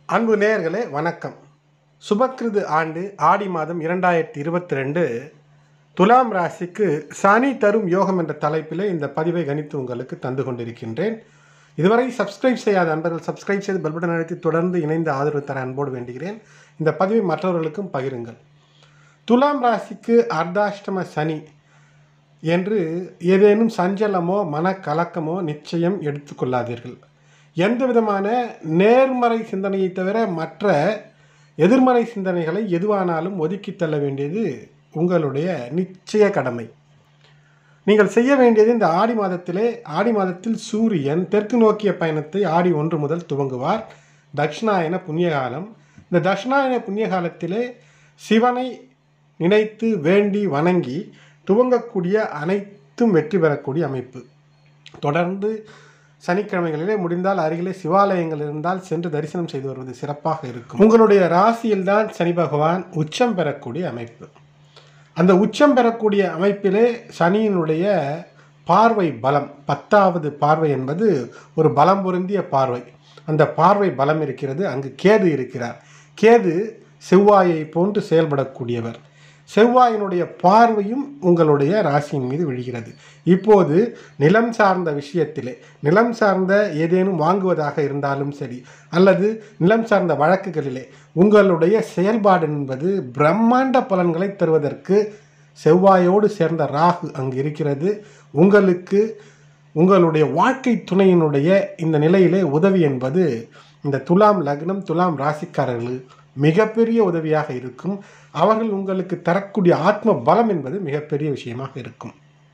அன்பு நேயர்களே வணக்கம். சுபக்கிருது ஆண்டு ஆடி மாதம் 2022 துலாம் ராசிக்கு சனி தரும் யோகம் என்ற தலைப்பிலே இந்த பதிவை கணித்து உங்களுக்கு தந்து கொண்டிருக்கின்றேன். இதுவரை சப்ஸ்கிரைப் செய்யாத அன்பர்கள் சப்ஸ்கிரைப் செய்து பெல் பட்டன் அழுத்தி தொடர்ந்து இணைந்து ஆதரவு தர அன்போடு வேண்டுகிறேன். இந்த பதிவை மற்றவர்களுக்கும் பகிருங்கள். துலாம் ராசிக்கு அர்த்தாஷ்டம சனி என்று ஏதேனும் சஞ்சலமோ மனக்கலக்கமோ நிச்சயம் எடுத்துக்கொள்ளாதீர்கள். எந்த விதமான நேர்மறை சிந்தனையை தவிர மற்ற எதிர்மறை சிந்தனைகளை எதுவானாலும் ஒதுக்கி தள்ள வேண்டியது உங்களுடைய நிச்சய கடமை. நீங்கள் செய்ய வேண்டியது இந்த ஆடி மாதத்தில் சூரியன் தெற்கு நோக்கிய பயணத்தை ஆடி 1 முதல் துவங்குவார். தட்சிணாயன புண்ணியகாலம். இந்த தட்சிணாயன புண்ணிய காலத்திலே சிவனை நினைத்து வேண்டி வணங்கி துவங்கக்கூடிய அனைத்தும் வெற்றி பெறக்கூடிய அமைப்பு. தொடர்ந்து சனிக்கிழமைகளிலே முடிந்தால் அருகிலே சிவாலயங்கள் இருந்தால் சென்று தரிசனம் செய்து வருவது சிறப்பாக இருக்கும். உங்களுடைய ராசியில்தான் சனி பகவான் உச்சம் பெறக்கூடிய அமைப்பு. அந்த உச்சம் பெறக்கூடிய அமைப்பிலே சனியினுடைய பார்வை பலம் 10வது பார்வை என்பது ஒரு பலம் பொருந்திய பார்வை. அந்த பார்வை பலம் இருக்கிறது. அங்கு கேது இருக்கிறார். கேது செவ்வாயை போன்று செயல்படக்கூடியவர். செவ்வாயினுடைய பார்வையும் உங்களுடைய ராசியின் மீது விழுகிறது. இப்போது நிலம் சார்ந்த விஷயத்திலே நிலம் சார்ந்த ஏதேனும் வாங்குவதாக இருந்தாலும் சரி, அல்லது நிலம் சார்ந்த வழக்குகளிலே உங்களுடைய செயல்பாடு என்பது பிரம்மாண்ட பலன்களை தருவதற்கு செவ்வாயோடு சேர்ந்த ராகு அங்கு இருக்கிறது. உங்களுக்கு உங்களுடைய வாழ்க்கை துணையினுடைய இந்த நிலையிலே உதவி என்பது இந்த துலாம் லக்னம் துலாம் ராசிக்காரர்கள் மிகப்பெரிய உதவியாக இருக்கும். அவர்கள் உங்களுக்கு தரக்கூடிய ஆத்ம பலம் என்பது மிகப்பெரிய விஷயமாக இருக்கும்.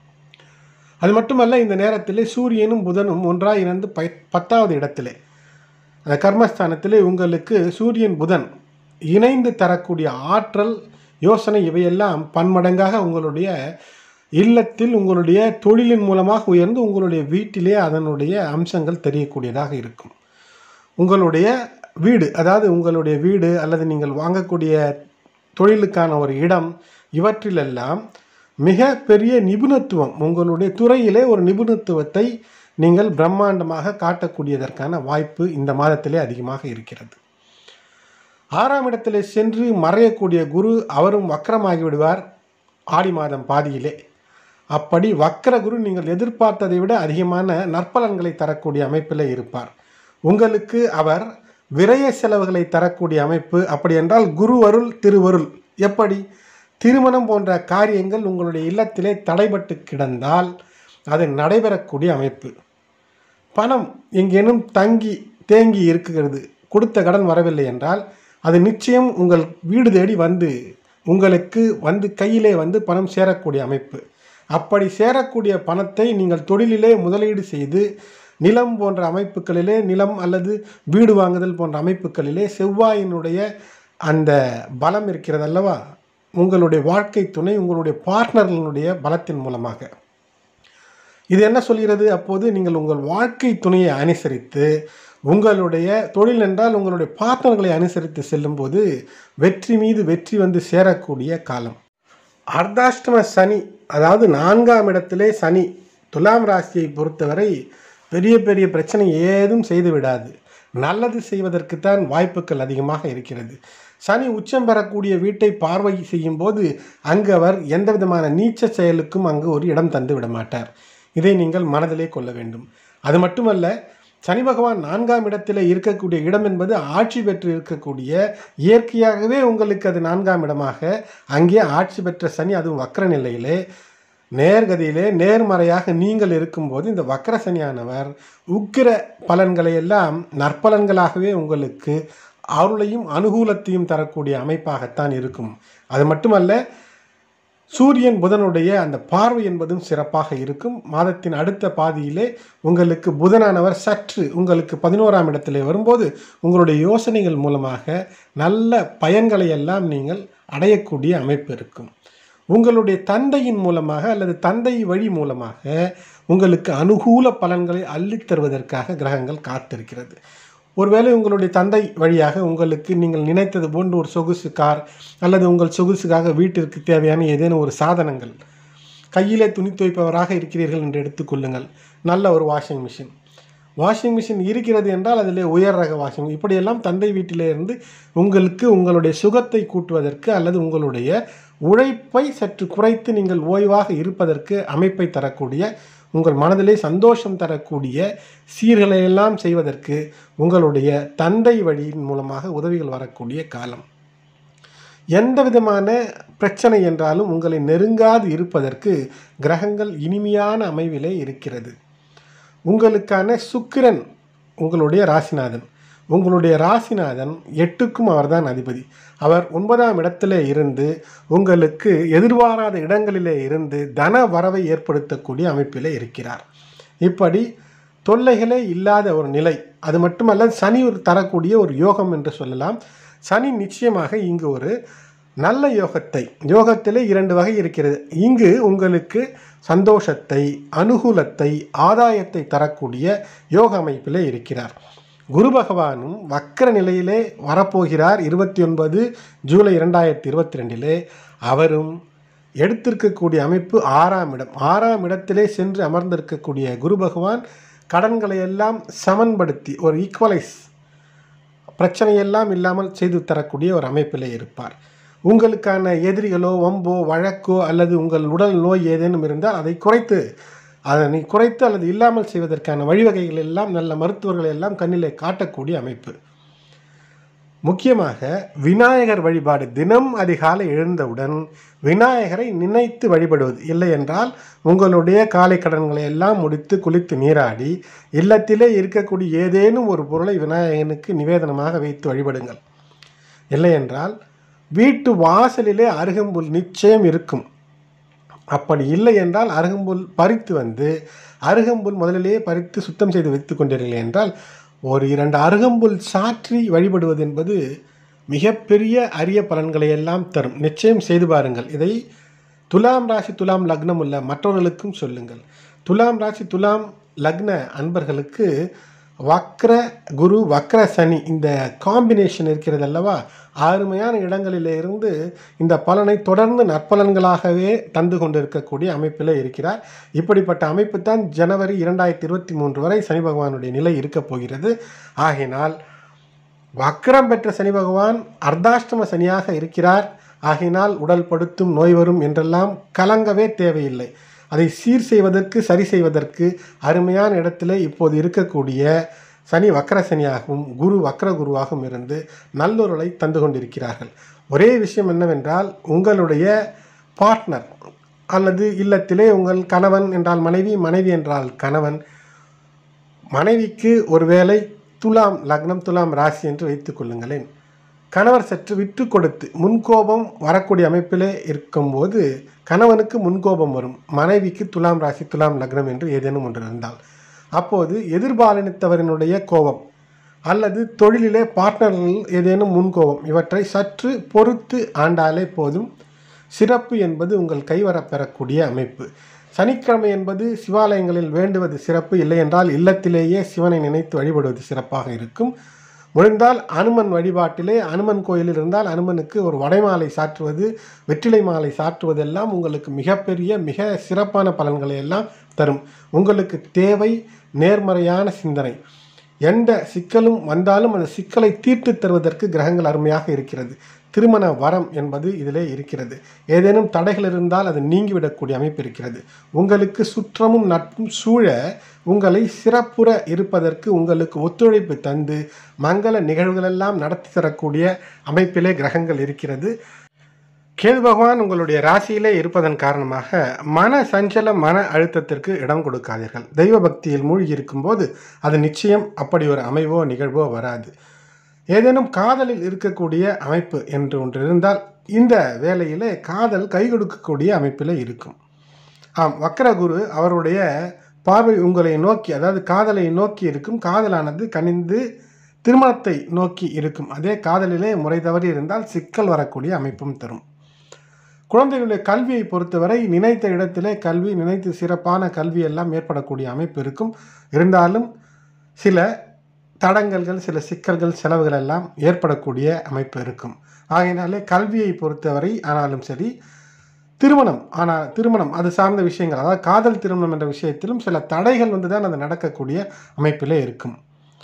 அது மட்டுமல்ல, இந்த நேரத்திலே சூரியனும் புதனும் ஒன்றாக இணைந்து 10வது இடத்திலே அந்த கர்மஸ்தானத்திலே உங்களுக்கு சூரியன் புதன் இணைந்து தரக்கூடிய ஆற்றல் யோசனை இவையெல்லாம் பன்மடங்காக உங்களுடைய இல்லத்தில் உங்களுடைய தொழிலின் மூலமாக உயர்ந்து உங்களுடைய வீட்டிலே அதனுடைய அம்சங்கள் தெரியக்கூடியதாக இருக்கும். உங்களுடைய வீடு, அதாவது உங்களுடைய வீடு அல்லது நீங்கள் வாங்கக்கூடிய தொழிலுக்கான ஒரு இடம், இவற்றிலெல்லாம் மிக பெரிய நிபுணத்துவம், உங்களுடைய துறையிலே ஒரு நிபுணத்துவத்தை நீங்கள் பிரம்மாண்டமாக காட்டக்கூடியதற்கான வாய்ப்பு இந்த மாதத்திலே அதிகமாக இருக்கிறது. 6ஆம் இடத்திலே சென்று மறையக்கூடிய குரு அவரும் வக்கரமாகி விடுவார் ஆடி மாதம் பாதியிலே. அப்படி வக்கர குரு நீங்கள் எதிர்பார்த்ததை விட அதிகமான நற்பலன்களை தரக்கூடிய அமைப்பிலே இருப்பார். உங்களுக்கு அவர் விரய செலவுகளை தரக்கூடிய அமைப்பு. அப்படி என்றால் குரு அருள் திருவருள். எப்படி? திருமணம் போன்ற காரியங்கள் உங்களுடைய இல்லத்திலே தடைபட்டு கிடந்தால் அது நடைபெறக்கூடிய அமைப்பு. பணம் எங்கேனும் தேங்கி இருக்கிறது, கொடுத்த கடன் வரவில்லை என்றால் அது நிச்சயம் உங்கள் வீடு தேடி உங்களுக்கு கையிலே பணம் சேரக்கூடிய அமைப்பு. அப்படி சேரக்கூடிய பணத்தை நீங்கள் தொழிலிலே முதலீடு செய்து நிலம் போன்ற அமைப்புகளிலே, நிலம் அல்லது வீடு வாங்குதல் போன்ற அமைப்புகளிலே செவ்வாயினுடைய அந்த பலம் இருக்கிறது அல்லவா, உங்களுடைய வாழ்க்கை துணை உங்களுடைய பார்ட்னர்களுடைய பலத்தின் மூலமாக. இது என்ன சொல்கிறது? அப்போது நீங்கள் உங்கள் வாழ்க்கை துணையை அனுசரித்து உங்களுடைய தொழில் என்றால் உங்களுடைய பார்ட்னர்களை அனுசரித்து செல்லும்போது வெற்றி மீது வெற்றி சேரக்கூடிய காலம். அர்த்தாஷ்டம சனி, அதாவது 4ஆம் இடத்திலே சனி துலாம் ராசியை பொறுத்தவரை பெரிய பெரிய பிரச்சனை ஏதும் செய்து விடாது. நல்லது செய்வதற்குத்தான் வாய்ப்புகள் அதிகமாக இருக்கிறது. சனி உச்சம் பெறக்கூடிய வீட்டை பார்வை செய்யும் போது அங்கு அவர் எந்த விதமான நீச்ச செயலுக்கும் அங்கு ஒரு இடம் தந்து விட மாட்டார். இதை நீங்கள் மனதிலே கொள்ள வேண்டும். அது மட்டுமல்ல, சனி பகவான் 4ஆம் இடத்தில் இருக்கக்கூடிய இடம் என்பது ஆட்சி பெற்று இருக்கக்கூடிய, இயற்கையாகவே உங்களுக்கு அது 4ஆம் இடமாக அங்கே ஆட்சி பெற்ற சனி, அதுவும் வக்கர நிலையிலே நேர்கதியிலே நேர்மறையாக நீங்கள் இருக்கும்போது இந்த வக்கர சனியானவர் உக்கிர பலன்களை எல்லாம் நற்பலன்களாகவே உங்களுக்கு அருளையும் அனுகூலத்தையும் தரக்கூடிய அமைப்பாகத்தான் இருக்கும். அது மட்டுமல்ல, சூரியன் புதனுடைய அந்த பார்வை என்பதும் சிறப்பாக இருக்கும். மாதத்தின் அடுத்த பாதியிலே உங்களுக்கு புதனானவர் சற்று உங்களுக்கு 11ஆம் இடத்திலே வரும்போது உங்களுடைய யோசனைகள் மூலமாக நல்ல பயன்களை எல்லாம் நீங்கள் அடையக்கூடிய அமைப்பு இருக்கும். உங்களுடைய தந்தையின் மூலமாக அல்லது தந்தை வழி மூலமாக உங்களுக்கு அனுகூல பலன்களை அள்ளித்தருவதற்காக கிரகங்கள் காத்திருக்கிறது. ஒருவேளை உங்களுடைய தந்தை வழியாக உங்களுக்கு நீங்கள் நினைத்தது போன்று ஒரு சொகுசு கார் அல்லது உங்கள் சொகுசுக்காக வீட்டிற்கு தேவையான ஏதேனும் ஒரு சாதனங்கள், கையிலே துணி துவைப்பவராக இருக்கிறீர்கள் என்று எடுத்துக்கொள்ளுங்கள், நல்ல ஒரு வாஷிங் மிஷின், வாஷிங் மிஷின் இருக்கிறது என்றால் அதிலே உயர் ரக வாஷிங், இப்படியெல்லாம் தந்தை வீட்டிலே இருந்து உங்களுக்கு உங்களுடைய சுகத்தை கூட்டுவதற்கு அல்லது உங்களுடைய உழைப்பை சற்று குறைத்து நீங்கள் ஓய்வாக இருப்பதற்கு அமைப்பை தரக்கூடிய, உங்கள் மனதிலே சந்தோஷம் தரக்கூடிய சீர்களையெல்லாம் செய்வதற்கு உங்களுடைய தந்தை வழியின் மூலமாக உதவிகள் வரக்கூடிய காலம். எந்த விதமான பிரச்சனை என்றாலும் உங்களை நெருங்காது இருப்பதற்கு கிரகங்கள் இனிமையான அமைவிலே இருக்கிறது. உங்களுக்கான சுக்கிரன் உங்களுடைய ராசிநாதன். உங்களுடைய ராசிநாதன் 8க்கும் அவர்தான் அதிபதி. அவர் 9ஆம் இடத்திலே இருந்து உங்களுக்கு எதிர்பாராத இடங்களிலே இருந்து தன வரவை ஏற்படுத்தக்கூடிய அமைப்பிலே இருக்கிறார். இப்படி தொல்லைகளே இல்லாத ஒரு நிலை. அது மட்டுமல்ல, சனி தரக்கூடிய ஒரு யோகம் என்று சொல்லலாம். சனி நிச்சயமாக இங்கு ஒரு நல்ல யோகத்திலே 2 வகை இருக்கிறது. இங்கு உங்களுக்கு சந்தோஷத்தை, அனுகூலத்தை, ஆதாயத்தை தரக்கூடிய யோக அமைப்பிலே இருக்கிறார். குரு பகவானும் வக்கர நிலையிலே வரப்போகிறார் 29 ஜூலை 2022. அவரும் எடுத்திருக்கக்கூடிய அமைப்பு 6ஆம் இடம். 6ஆம் இடத்திலே சென்று அமர்ந்திருக்கக்கூடிய குரு பகவான் கடன்களை எல்லாம் சமன்படுத்தி ஒரு ஈக்குவலைஸ், பிரச்சனையெல்லாம் இல்லாமல் செய்து தரக்கூடிய ஒரு அமைப்பிலே இருப்பார். உங்களுக்கான எதிரிகளோ வம்போ வழக்கோ அல்லது உங்கள் உடல் நோய் ஏதேனும் இருந்தால் அதனை குறைத்து அல்லது இல்லாமல் செய்வதற்கான வழிவகைகள் எல்லாம் நல்ல மருத்துவர்கள் எல்லாம் கண்ணிலே காட்டக்கூடிய அமைப்பு. முக்கியமாக விநாயகர் வழிபாடு. தினம் அதிகாலை எழுந்தவுடன் விநாயகரை நினைத்து வழிபடுவது. இல்லை என்றால் உங்களுடைய காலை கடன்களை எல்லாம் முடித்து குளித்து நீராடி இல்லத்திலே இருக்கக்கூடிய ஏதேனும் ஒரு பொருளை விநாயகனுக்கு நிவேதனமாக வைத்து வழிபடுங்கள். இல்லை என்றால் வீட்டு வாசலிலே அருகம்புல் நிச்சயம் இருக்கும். அப்படி இல்லை என்றால் அருகம்புல் பறித்து வந்து, அருகம்புல் முதலிலே பறித்து சுத்தம் செய்து வைத்து கொண்டீர்கள் என்றால் ஒரு 2 அருகம்புல் சாற்றி வழிபடுவது என்பது மிகப்பெரிய அரிய பலன்களை எல்லாம் தரும். நிச்சயம் செய்து பாருங்கள். இதை துலாம் ராசி துலாம் லக்னம் உள்ள மற்றவர்களுக்கும் சொல்லுங்கள். துலாம் ராசி துலாம் லக்ன அன்பர்களுக்கு வக்ர குரு வக்ர சனி இந்த காம்பினேஷன் இருக்கிறது அல்லவா, அருமையான இடங்களிலே இருந்து இந்த பலனை தொடர்ந்து நற்பலன்களாகவே தந்து கொண்டிருக்கக்கூடிய அமைப்பில் இருக்கிறார். இப்படிப்பட்ட அமைப்பு தான் ஜனவரி 2023 வரை சனி பகவானுடைய நிலை இருக்கப் போகிறது. ஆகினால் வக்ரம் பெற்ற சனி பகவான் அர்த்தாஷ்டம சனியாக இருக்கிறார். ஆகினால் உடல் படுத்தும் நோய் வரும் என்றெல்லாம் கலங்கவே தேவையில்லை. அதை சீர் செய்வதற்கு, சரி செய்வதற்கு அருமையான இடத்துல இப்போது இருக்கக்கூடிய சனி வக்கர சனியாகவும் குரு வக்கர குருவாகவும் இருந்து நல்லொருளை தந்து கொண்டிருக்கிறார்கள். ஒரே விஷயம் என்னவென்றால், உங்களுடைய பார்ட்னர் அல்லது இல்லத்திலே உங்கள் கணவன் என்றால் மனைவி, மனைவி என்றால் கணவன், மனைவிக்கு ஒருவேளை துலாம் லக்னம் துலாம் ராசி என்று வைத்துக் கொள்ளுங்களேன். கணவர் சற்று விட்டு கொடுத்து முன்கோபம் வரக்கூடிய அமைப்பிலே இருக்கும்போது கணவனுக்கு முன்கோபம் வரும். மனைவிக்கு துலாம் ராசி துலாம் லக்னம் என்று ஏதேனும் ஒன்று இருந்தால் அப்போது எதிர்பாலினத்தவரினுடைய கோபம் அல்லது தொழிலிலே பார்ட்னர்கள் ஏதேனும் முன்கோபம், இவற்றை சற்று பொறுத்து ஆண்டாலே போதும். சிறப்பு என்பது உங்கள் கைவரப்பெறக்கூடிய அமைப்பு. சனிக்கிழமை என்பது சிவாலயங்களில் வேண்டுவது சிறப்பு. இல்லை என்றால் இல்லத்திலேயே சிவனை நினைத்து வழிபடுவது சிறப்பாக இருக்கும். முடிந்தால் அனுமன் வழிபாட்டிலே அனுமன் கோயிலில் இருந்தால் அனுமனுக்கு ஒரு வடைமாலை சாற்றுவது, வெற்றிலை மாலை சாற்றுவதெல்லாம் உங்களுக்கு மிகப்பெரிய மிக சிறப்பான பலன்களை எல்லாம் தரும். உங்களுக்கு தேவை நேர்மறையான சிந்தனை. எந்த சிக்கலும் வந்தாலும் அந்த சிக்கலை தீர்த்து தருவதற்கு கிரகங்கள் அருமையாக இருக்கிறது. திருமண வரம் என்பது இதிலே இருக்கிறது. ஏதேனும் தடைகள் இருந்தால் அது நீங்கிவிடக்கூடிய அமைப்பு இருக்கிறது. உங்களுக்கு சுற்றமும் நட்பும் சூழ உங்களை சிறப்புற இருப்பதற்கு உங்களுக்கு ஒத்துழைப்பு தந்து மங்கள நிகழ்வுகளெல்லாம் நடத்தி தரக்கூடிய அமைப்பிலே கிரகங்கள் இருக்கிறது. கேது பகவான் உங்களுடைய ராசியிலே இருப்பதன் காரணமாக மன சஞ்சலம், மன அழுத்தத்திற்கு இடம் கொடுக்காதீர்கள். தெய்வ பக்தியில் மூழ்கி இருக்கும்போது அது நிச்சயம் அப்படி ஒரு அமைவோ நிகழ்வோ வராது. ஏதேனும் காதலில் இருக்கக்கூடிய அமைப்பு என்று ஒன்று இருந்தால் இந்த வேளையிலே காதல் கை கொடுக்கக்கூடிய அமைப்பில் இருக்கும். ஆம், வக்கரகுரு அவருடைய பார்வை உங்களை நோக்கி, அதாவது காதலை நோக்கி இருக்கும். காதலானது கனிந்து திருமணத்தை நோக்கி இருக்கும். அதே காதலிலே முறை தவறி இருந்தால் சிக்கல் வரக்கூடிய அமைப்பும் தரும். குழந்தைகளுடைய கல்வியை பொறுத்தவரை நினைத்த இடத்திலே கல்வி, நினைத்து சிறப்பான கல்வி எல்லாம் ஏற்படக்கூடிய அமைப்பு இருக்கும். இருந்தாலும் சில தடங்கல்கள், சில சிக்கல்கள், செலவுகள் எல்லாம் ஏற்படக்கூடிய அமைப்பு இருக்கும். ஆகையினாலே கல்வியை பொறுத்தவரை ஆனாலும் சரி, திருமணம் அது சார்ந்த விஷயங்கள், அதாவது காதல் திருமணம் என்ற விஷயத்திலும் சில தடைகள் வந்து தான் அது நடக்கக்கூடிய அமைப்பிலே இருக்கும்.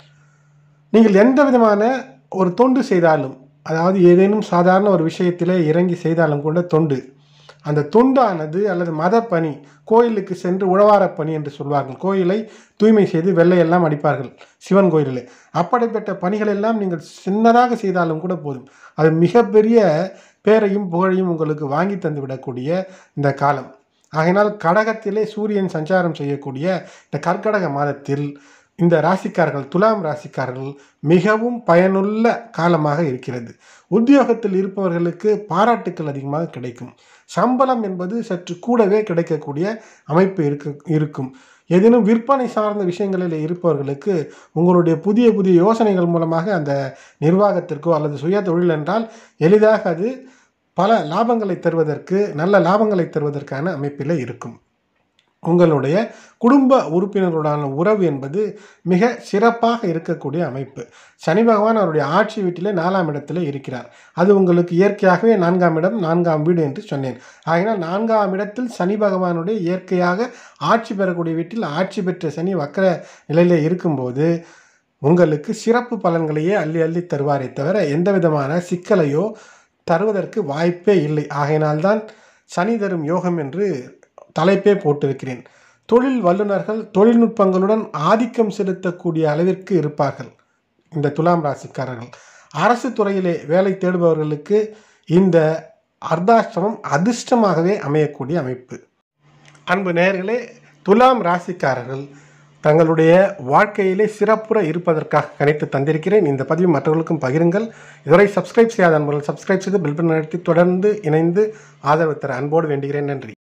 நீங்கள் எந்த விதமான ஒரு தொண்டு செய்தாலும், அதாவது ஏதேனும் சாதாரண ஒரு விஷயத்திலே இறங்கி செய்தாலும் கூட தொண்டு, அந்த தொண்டானது அல்லது மதப்பணி, கோயிலுக்கு சென்று உழவாரப் பணி என்று சொல்வார்கள். கோயிலை தூய்மை செய்து வெள்ளையெல்லாம் அடிப்பார்கள் சிவன் கோயிலில். அப்படிப்பட்ட பணிகள் எல்லாம் நீங்கள் சின்னதாக செய்தாலும் கூட போதும், அது மிகப்பெரிய பேரையும் புகழையும் உங்களுக்கு வாங்கி தந்து விடக்கூடிய இந்த காலம். ஆகையினால் கடகத்திலே சூரியன் சஞ்சாரம் செய்யக்கூடிய இந்த கர்க்கடக மாதத்தில் இந்த ராசிக்காரர்கள், துலாம் ராசிக்காரர்கள் மிகவும் பயனுள்ள காலமாக இருக்கிறது. உத்தியோகத்தில் இருப்பவர்களுக்கு பாராட்டுக்கள் அதிகமாக கிடைக்கும். சம்பளம் என்பது சற்று கூடவே கிடைக்கக்கூடிய அமைப்பு இருக்கும். ஏதேனும் விற்பனை சார்ந்த விஷயங்களில் இருப்பவர்களுக்கு உங்களுடைய புதிய புதிய யோசனைகள் மூலமாக அந்த நிர்வாகத்திற்கோ அல்லது சுய தொழில் என்றால் எளிதாக அது பல லாபங்களை தருவதற்கு, நல்ல லாபங்களை தருவதற்கான அமைப்பில் இருக்கும். உங்களுடைய குடும்ப உறுப்பினர்களுடான உறவு என்பது மிக சிறப்பாக இருக்கக்கூடிய அமைப்பு. சனி பகவான் அவருடைய ஆட்சி வீட்டிலே 4ஆம் இடத்திலே இருக்கிறார். அது உங்களுக்கு இயற்கையாகவே 4ஆம் இடம், 4ஆம் வீடு என்று சொன்னேன். ஆகினால் 4ஆம் இடத்தில் சனி பகவானுடைய இயற்கையாக ஆட்சி பெறக்கூடிய வீட்டில் ஆட்சி பெற்ற சனி வக்கர நிலையிலே இருக்கும்போது உங்களுக்கு சிறப்பு பலன்களையே அள்ளி அள்ளி தருவாரே தவிர எந்த விதமான சிக்கலையோ தருவதற்கு வாய்ப்பே இல்லை. ஆகையினால்தான் சனி தரும் யோகம் என்று தலைப்பே போட்டிருக்கிறேன். தொழில் வல்லுநர்கள் தொழில்நுட்பங்களுடன் ஆதிக்கம் செலுத்தக்கூடிய அளவிற்கு இருப்பார்கள் இந்த துலாம் ராசிக்காரர்கள். அரசு துறையிலே வேலை தேடுபவர்களுக்கு இந்த அர்த்தாஷ்டமம் அதிர்ஷ்டமாகவே அமையக்கூடிய அமைப்பு. அன்பு நேயர்களே, துலாம் ராசிக்காரர்கள் தங்களுடைய வாழ்க்கையிலே சிறப்புற இருப்பதற்காக கணித்து தந்திருக்கிறேன். இந்த பதிவு மற்றவர்களுக்கும் பகிருங்கள். இதுவரை சப்ஸ்கிரைப் செய்யாத அன்பர்கள் சப்ஸ்கிரைப் செய்து பெல் பட்டன் அழுத்தி தொடர்ந்து இணைந்து ஆதரவு தர அன்போடு வேண்டுகிறேன். நன்றி.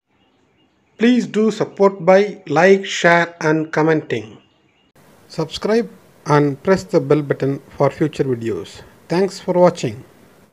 Please do support by like, share and commenting. Subscribe and press the bell button for future videos. Thanks for watching.